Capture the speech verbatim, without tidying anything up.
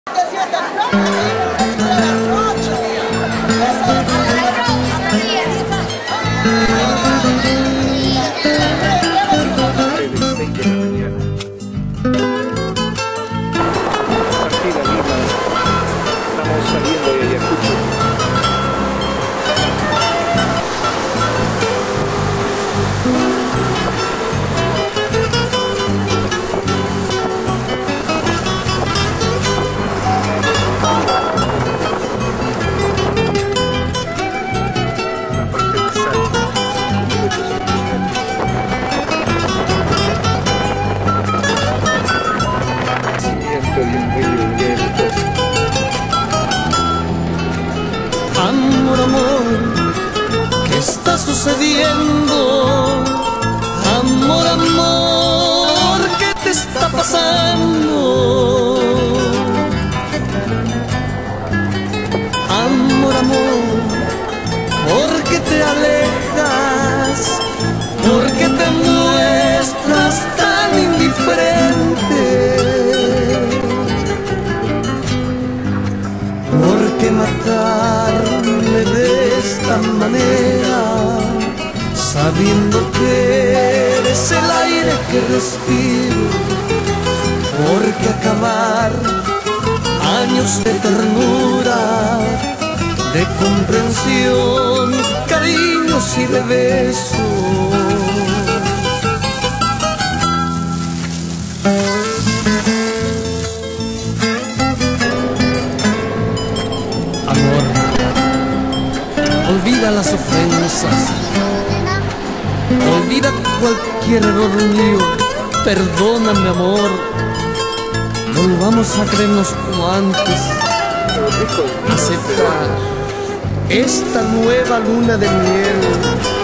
Amor, amor, ¿qué está sucediendo? Amor, amor, ¿qué te está pasando? Amor, amor, ¿por qué te alejas? ¿Por qué te muestras tan indiferente? ¿Por qué matarme de esta manera, sabiendo que eres el aire que respiro? ¿Por qué acabar años de ternura, de comprensión, cariños y de besos? Olvida las ofensas, olvida cualquier error mío, perdóname amor, volvamos a creernos como antes, acepta esta nueva luna de miel.